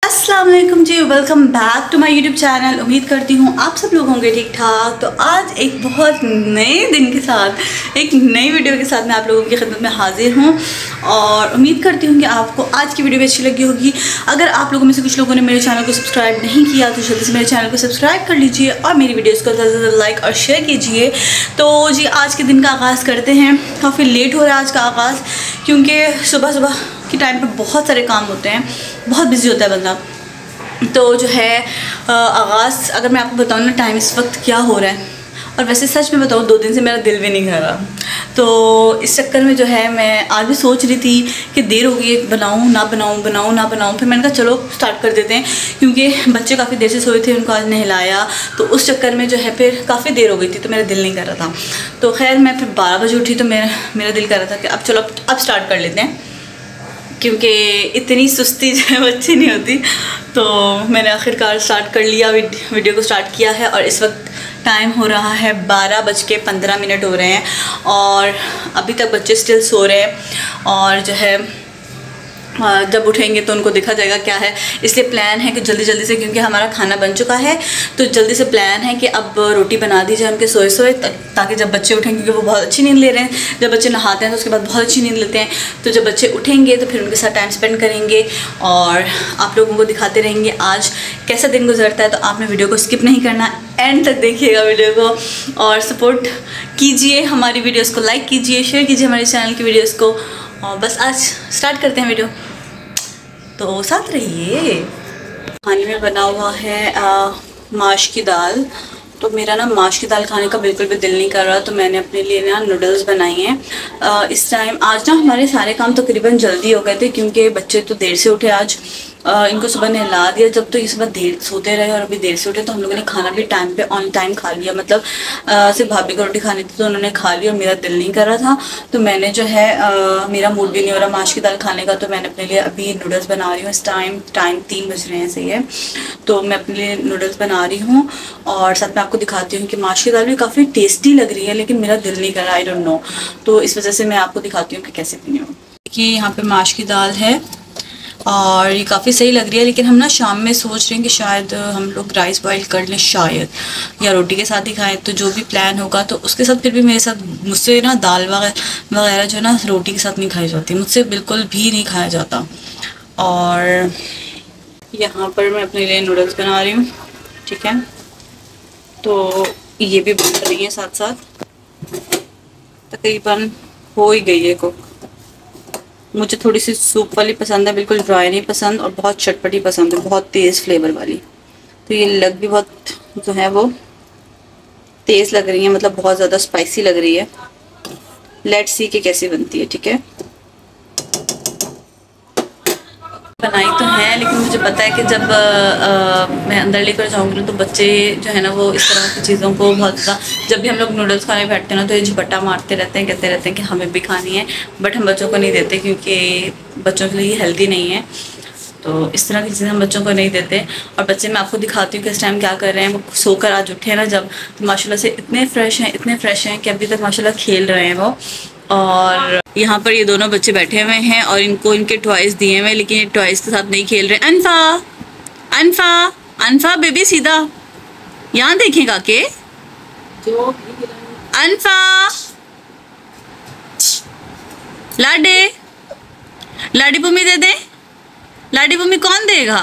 अस्सलाम वालेकुम जी, welcome back to my YouTube channel. उम्मीद करती हूँ आप सब लोग होंगे ठीक ठाक। तो आज एक बहुत नए दिन के साथ, एक नई वीडियो के साथ मैं आप लोगों की खिदमत में हाजिर हूँ और उम्मीद करती हूँ कि आपको आज की वीडियो भी अच्छी लगी होगी। अगर आप लोगों में से कुछ लोगों ने मेरे चैनल को सब्सक्राइब नहीं किया तो जल्दी से मेरे चैनल को सब्सक्राइब कर लीजिए और मेरी वीडियोज़ को ज़्यादा से ज़्यादा लाइक और शेयर कीजिए। तो जी आज के दिन का आगाज़ करते हैं। काफ़ी लेट हो रहा है आज का आगाज़, क्योंकि सुबह के टाइम पे बहुत सारे काम होते हैं, बहुत बिजी होता है बंदा। तो जो है आगाज़ अगर मैं आपको बताऊँ ना टाइम इस वक्त क्या हो रहा है, और वैसे सच में बताऊँ 2 दिन से मेरा दिल भी नहीं कर रहा। तो इस चक्कर में जो है मैं आज भी सोच रही थी कि देर हो गई, बनाऊँ ना बनाऊँ। फिर मैंने कहा चलो स्टार्ट कर देते हैं, क्योंकि बच्चे काफ़ी देर से सोए थे, उनको आज नहलाया, तो उस चक्कर में जो है फिर काफ़ी देर हो गई थी, तो मेरा दिल नहीं कर रहा था। तो खैर मैं फिर 12 बजे उठी, तो मेरा दिल कर रहा था कि अब चलो अब स्टार्ट कर लेते हैं, क्योंकि इतनी सुस्ती जो है बच्ची नहीं होती। तो मैंने आखिरकार स्टार्ट कर लिया, वीडियो को स्टार्ट किया है। और इस वक्त टाइम हो रहा है 12:15 हो रहे हैं और अभी तक बच्चे स्टिल सो रहे हैं। और जो है जब उठेंगे तो उनको देखा जाएगा क्या है। इसलिए प्लान है कि जल्दी से, क्योंकि हमारा खाना बन चुका है, तो जल्दी से प्लान है कि अब रोटी बना दी जाए उनके सोए ताकि जब बच्चे उठेंगे, क्योंकि वो बहुत अच्छी नींद ले रहे हैं। जब बच्चे नहाते हैं तो उसके बाद बहुत अच्छी नींद लेते हैं, तो जब बच्चे उठेंगे तो फिर उनके साथ टाइम स्पेंड करेंगे और आप लोगों को दिखाते रहेंगे आज कैसा दिन गुजरता है। तो आपने वीडियो को स्किप नहीं करना, एंड तक देखिएगा वीडियो को और सपोर्ट कीजिए हमारी वीडियोज़ को, लाइक कीजिए, शेयर कीजिए हमारे चैनल की वीडियोज़ को। और बस आज स्टार्ट करते हैं वीडियो, तो साथ रहिए। खाने में बना हुआ है माश की दाल। तो मेरा ना माश की दाल खाने का बिल्कुल भी दिल नहीं कर रहा, तो मैंने अपने लिए ना नूडल्स बनाई हैं। इस टाइम आज ना हमारे सारे काम तकरीबन जल्दी हो गए थे, क्योंकि बच्चे तो देर से उठे आज। इनको सुबह नहला दिया, जब तो ये सुबह देर सोते रहे और अभी देर से उठे, तो हम लोगों ने खाना भी टाइम पे ऑन टाइम खा लिया। मतलब सिर्फ भाभी को रोटी खानी थी तो उन्होंने खा ली और मेरा दिल नहीं कर रहा था। तो मैंने जो है मेरा मूड भी नहीं हो रहा माश की दाल खाने का, तो मैंने अपने लिए अभी नूडल्स बना रही हूँ। इस टाइम 3 बज रहे हैं, सही है। तो मैं अपने लिए नूडल्स बना रही हूँ और साथ में आपको दिखाती हूँ कि माश की दाल भी काफ़ी टेस्टी लग रही है, लेकिन मेरा दिल नहीं कर रहा, आई डोंट नो। तो इस वजह से मैं आपको दिखाती हूँ कि कैसे बनी हूँ। देखिए यहाँ पे माश की दाल है और ये काफ़ी सही लग रही है, लेकिन हम ना शाम में सोच रहे हैं कि शायद हम लोग राइस बॉईल कर लें, शायद, या रोटी के साथ ही खाएं। तो जो भी प्लान होगा तो उसके साथ, फिर भी मुझसे ना दाल वगैरह जो ना रोटी के साथ नहीं खाई जाती, मुझसे बिल्कुल भी नहीं खाया जाता। और यहाँ पर मैं अपने लिए नूडल्स बना रही हूँ, ठीक है। तो ये भी बन रही है साथ साथ, तकरीबन हो ही गई है कुक। मुझे थोड़ी सी सूप वाली पसंद है, बिल्कुल ड्राई नहीं पसंद, और बहुत चटपटी पसंद है, बहुत तेज़ फ्लेवर वाली। तो ये लग भी बहुत जो है वो तेज़ लग रही है, मतलब बहुत ज़्यादा स्पाइसी लग रही है। लेट्स सी कि कैसी बनती है, ठीक है। बनाई तो है, लेकिन मुझे पता है कि जब मैं अंदर लेकर जाऊँगी तो बच्चे जो है ना वो इस तरह की चीज़ों को बहुत ज़्यादा, जब भी हम लोग नूडल्स खाने बैठते हैं ना तो ये झपट्टा मारते रहते हैं, कहते रहते हैं कि हमें भी खानी है, बट हम बच्चों को नहीं देते, क्योंकि बच्चों के लिए हेल्दी नहीं है। तो इस तरह की चीज़ें हम बच्चों को नहीं देते। और बच्चे मैं आपको दिखाती हूँ कि इस टाइम क्या कर रहे हैं। वो सोकर आज उठे हैं ना जब, तो माशाल्लाह से इतने फ्रेश हैं कि अभी तक माशाल्लाह खेल रहे हैं वो। और यहाँ पर ये दोनों बच्चे बैठे हुए हैं और इनको इनके टॉयज़ दिए हुए हैं, लेकिन ये टॉयज़ के साथ नहीं खेल रहे। अनफा बेबी सीधा यहाँ देखेगा के अनफा लाडी भूमि दे दें, लाडी भूमि कौन देगा।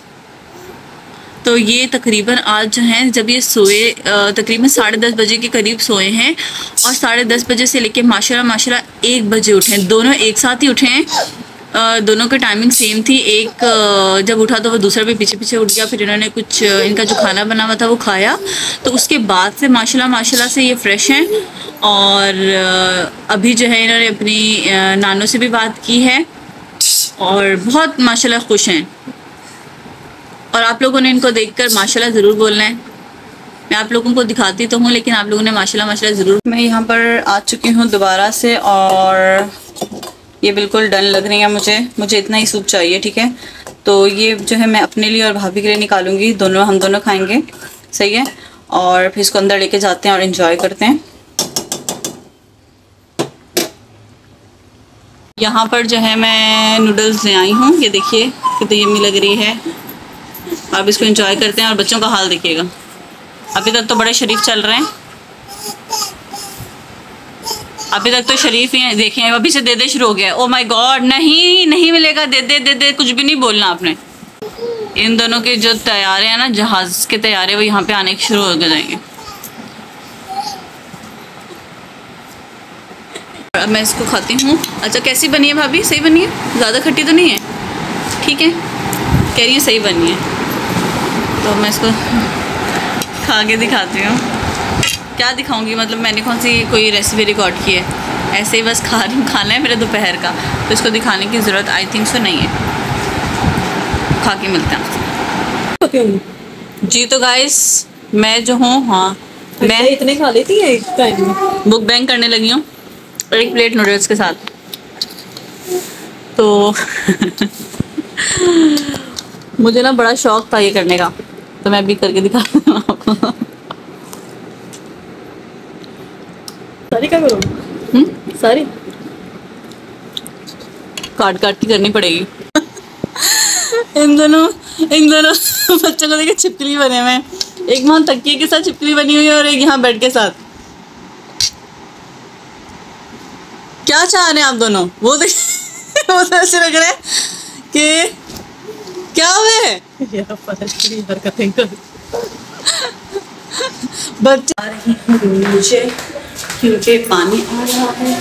तो ये तकरीबन आज जो है जब ये सोए तकरीबन 10:30 बजे के करीब सोए हैं और 10:30 बजे से लेके माशाल्लाह 1 बजे उठे हैं। दोनों एक साथ ही उठे हैं, दोनों की टाइमिंग सेम थी। एक जब उठा तो वो दूसरा भी पीछे उठ गया। फिर इन्होंने कुछ इनका जो खाना बना हुआ था वो खाया, तो उसके बाद से माशाल्लाह से ये फ्रेश हैं। और अभी जो है इन्होंने अपनी नानों से भी बात की है और बहुत माशाल्लाह खुश हैं। और आप लोगों ने इनको देखकर माशाल्लाह ज़रूर बोलना है। मैं आप लोगों को दिखाती तो हूँ, लेकिन आप लोगों ने माशाल्लाह ज़रूर। मैं यहाँ पर आ चुकी हूँ दोबारा से और ये बिल्कुल डन लग रही है मुझे इतना ही सूप चाहिए, ठीक है। तो ये जो है मैं अपने लिए और भाभी के लिए निकालूंगी, हम दोनों खाएंगे, सही है। और फिर इसको अंदर लेके जाते हैं और इन्जॉय करते हैं। यहाँ पर जो है मैं नूडल्स ले आई हूँ, ये देखिए कितनी यम्मी लग रही है। अब इसको एंजॉय करते हैं। और बच्चों का हाल देखिएगा, अभी तक तो बड़े शरीफ चल रहे हैं, अभी तक तो शरीफ ही हैं। देखें अभी से दे दे शुरू हो गया। ओ माय गॉड, नहीं नहीं मिलेगा, दे दे दे दे, कुछ भी नहीं बोलना आपने। इन दोनों के जो तैयारे हैं ना, जहाज के तैयारे, वो यहाँ पे आने के शुरू हो जाएंगे। अब मैं इसको खाती हूँ। अच्छा कैसी बनी है भाभी? सही बनी है? ज़्यादा खट्टी तो नहीं है? ठीक है, कह रही है सही बनी है, तो मैं इसको खा के दिखाती हूँ। क्या दिखाऊंगी, मतलब मैंने कौन सी कोई रेसिपी रिकॉर्ड की है, ऐसे ही बस खा रही हूँ। खाना है मेरा दोपहर का, तो इसको दिखाने की ज़रूरत आई थिंक सो नहीं है। खा के मिलते हैं जी। तो गाइस मैं जो हूँ, हाँ मैं इतने खा लेती है एक टाइम में, बुक बैंक करने लगी हूँ एक प्लेट नूडल्स के साथ। तो मुझे ना बड़ा शौक था ये करने का, तो मैं भी करके दिखाती हूँ आपको। सारी क्या करूँ? सारी काट काट की करनी पड़ेगी। इन दोनों बच्चों को देखिए छिपकली बने हुए हैं, एक वहाँ तकिए के साथ छिपकली बनी हुई है और एक यहाँ बेड के साथ। क्या चाह रहे हैं आप दोनों? वो देखिए वो तो ऐसे लग रहा है कि क्या हुए हरकतें कर बच्चे आ रही हूँ मुझे, क्योंकि पानी आ रहा है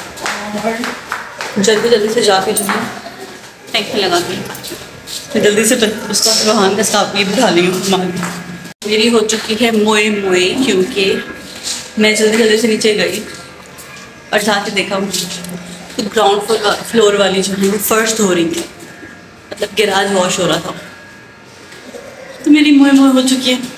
और जल्दी से जाके जो है टैंक में लगा के जल्दी से उसका रोहान का स्टाफ भी बिठा ली हूँ। मेरी हो चुकी है मोए मोए, क्योंकि मैं जल्दी से नीचे गई और जाके देखा तो ग्राउंड फ्लोर वाली जो है वो फर्श धो रही थी, मतलब गैराज वॉश हो रहा था। तो मेरी मोए मोए हो चुकी है।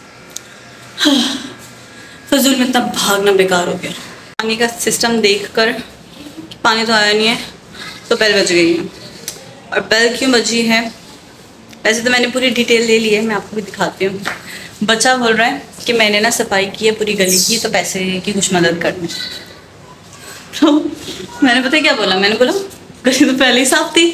फजूल में इतना भागना बेकार हो गया। पानी का सिस्टम देखकर पानी तो आया नहीं है, तो बेल बज गई है। और बेल क्यों बजी है, वैसे तो मैंने पूरी डिटेल ले ली है, मैं आपको भी दिखाती हूँ। बच्चा बोल रहा है कि मैंने ना सफाई की है पूरी गली की, तो पैसे की कुछ मदद करनी। तो मैंने पता है क्या बोला, मैंने बोला गली तो पहले ही साफ थी,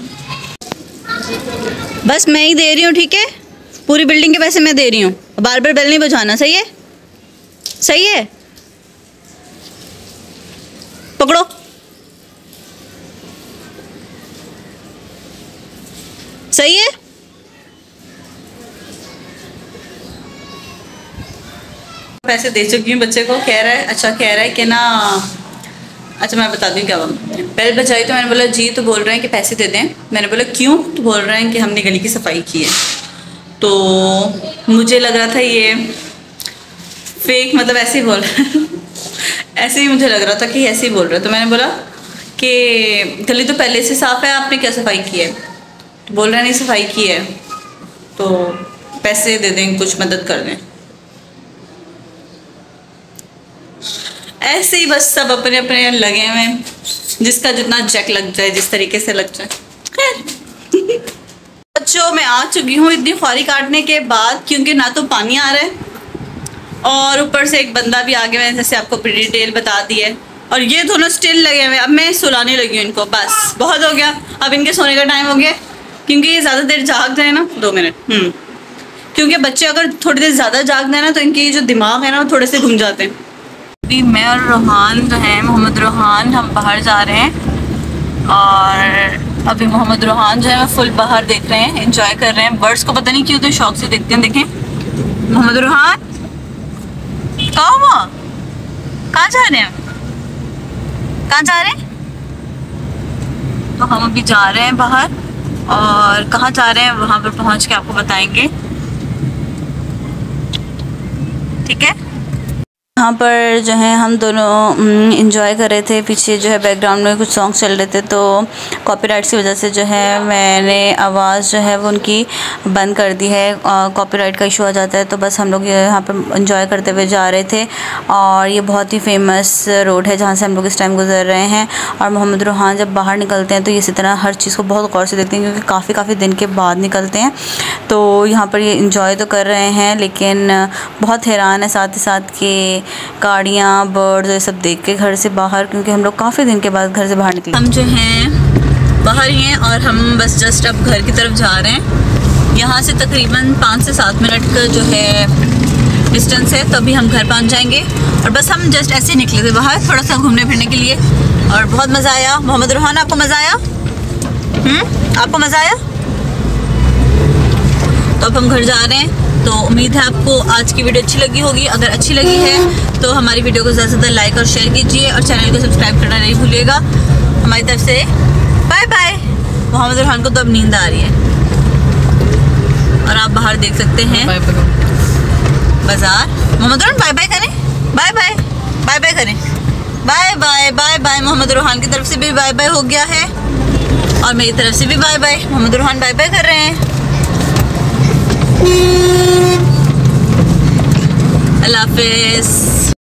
बस मैं ही दे रही हूँ, ठीक है, पूरी बिल्डिंग के पैसे मैं दे रही हूँ, बार बार बेल नहीं बजाना। सही है? सही है? पकड़ो। सही है? पैसे दे चुकी हूँ बच्चे को। कह रहा है, अच्छा कह रहा है कि ना, अच्छा मैं बता दूँ क्या बेल बजाई। तो मैंने बोला जी, तो बोल रहे हैं कि पैसे दे दें। मैंने बोला क्यों? तो बोल रहे हैं कि हमने गली की सफाई की है। तो मुझे लग रहा था ये फेक, मतलब ऐसे ही बोल रहे ऐसे ही मुझे लग रहा था कि ऐसे ही बोल रहे। तो मैंने बोला कि गली तो पहले से साफ़ है, आपने क्या सफाई की है? तो बोल रहे हैं नहीं सफाई की है, तो पैसे दे दें, कुछ मदद कर दें। ऐसे ही बस सब अपने अपने लगे हुए हैं, जिसका जितना जैक लग जाए, जिस तरीके से लग जाए। खैर बच्चों मैं आ चुकी हूँ इतनी ख्वारी काटने के बाद, क्योंकि ना तो पानी आ रहा है और ऊपर से एक बंदा भी आगे, मैंने जैसे आपको डिटेल बता दी है। और ये दोनों स्टिल लगे हुए। अब मैं सुलाने लगी हूँ इनको, बस बहुत हो गया, अब इनके सोने का टाइम हो गया, क्योंकि ये ज़्यादा देर जाग जाए ना। 2 मिनट क्योंकि बच्चे अगर थोड़ी देर ज़्यादा जाग जाए ना, तो इनके जो दिमाग है ना वो थोड़े से घूम जाते हैं। अभी मैं और रोहान जो है, मोहम्मद रोहान, हम बाहर जा रहे हैं। और अभी मोहम्मद रोहान जो है मैं फुल बाहर देख रहे हैं, एंजॉय कर रहे हैं। बर्ड्स को पता नहीं क्यों तो शौक से देखते हैं। देखें मोहम्मद रोहान, कहाँ हुआ? कहाँ जा रहे हैं? कहाँ जा रहे हैं? तो हम अभी जा रहे हैं बाहर, और कहाँ जा रहे हैं वहाँ पर पहुँच के आपको बताएंगे, ठीक है। यहाँ पर जो है हम दोनों इंजॉय कर रहे थे। पीछे जो है बैकग्राउंड में कुछ सॉन्ग चल रहे थे, तो कॉपीराइट की वजह से जो है मैंने आवाज़ जो है वो उनकी बंद कर दी है। कॉपीराइट का इशू आ जाता है, तो बस हम लोग यहाँ पर इंजॉय करते हुए जा रहे थे। और ये बहुत ही फेमस रोड है जहाँ से हम लोग इस टाइम गुजर रहे हैं। और मोहम्मद रोहान जब बाहर निकलते हैं तो ये इसी तरह हर चीज़ को बहुत गौर से देखते हैं, क्योंकि काफ़ी दिन के बाद निकलते हैं। तो यहाँ पर ये इंजॉय तो कर रहे हैं, लेकिन बहुत हैरान है साथ ही साथ कि गाड़ियाँ, बर्ड्स, ये सब देख के घर से बाहर, क्योंकि हम लोग काफ़ी दिन के बाद घर से बाहर निकले। हम जो हैं बाहर ही हैं और हम बस जस्ट अब घर की तरफ जा रहे हैं। यहाँ से तकरीबन 5 से 7 मिनट का जो है डिस्टेंस है, तो अभी हम घर पहुँच जाएंगे। और बस हम जस्ट ऐसे निकले थे बाहर थोड़ा सा घूमने फिरने के लिए, और बहुत मज़ा आया। मोहम्मद रुहान, आपको मज़ा आया? आपको मज़ा आया? तो अब हम घर जा रहे हैं। तो उम्मीद है आपको आज की वीडियो अच्छी लगी होगी। अगर अच्छी लगी है तो हमारी वीडियो को ज़्यादा से ज़्यादा लाइक और शेयर कीजिए, और चैनल को सब्सक्राइब करना नहीं भूलिएगा। हमारी तरफ से बाय बाय। मोहम्मद रुहान को तो अब नींद आ रही है, और आप बाहर देख सकते हैं बाजार। मोहम्मद रुहान बाय बाय करें, बाय बाय, बाय बाय करें, bye bye, bye bye. Mohammad Ruhan की तरफ से भी बाय बाय हो गया है, और मेरी तरफ से भी bye bye. Mohammad Ruhan bye bye कर रहे हैं। अल्लाह हाफिज़।